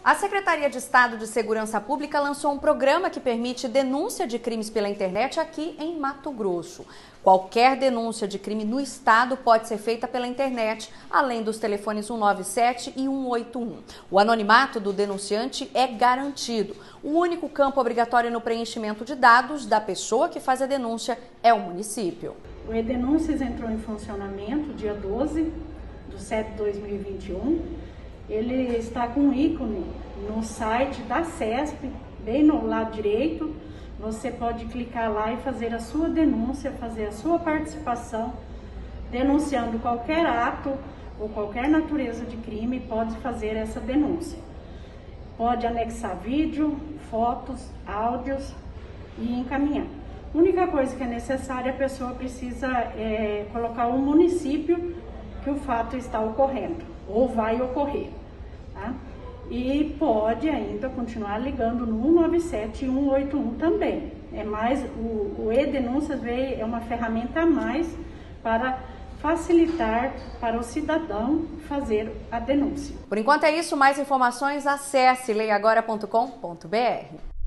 A Secretaria de Estado de Segurança Pública lançou um programa que permite denúncia de crimes pela internet aqui em Mato Grosso. Qualquer denúncia de crime no estado pode ser feita pela internet, além dos telefones 197 e 181. O anonimato do denunciante é garantido. O único campo obrigatório no preenchimento de dados da pessoa que faz a denúncia é o município. O E-Denúncias entrou em funcionamento dia 12/7/2021. Ele está com um ícone no site da CESP, bem no lado direito. Você pode clicar lá e fazer a sua denúncia, fazer a sua participação, denunciando qualquer ato ou qualquer natureza de crime, pode fazer essa denúncia. Pode anexar vídeo, fotos, áudios e encaminhar. A única coisa que é necessária, a pessoa precisa colocar o município que o fato está ocorrendo ou vai ocorrer, tá? E pode ainda continuar ligando no 197 e 181 também. O E-Denúncias é uma ferramenta a mais para facilitar para o cidadão fazer a denúncia. Por enquanto é isso, mais informações acesse leiagora.com.br.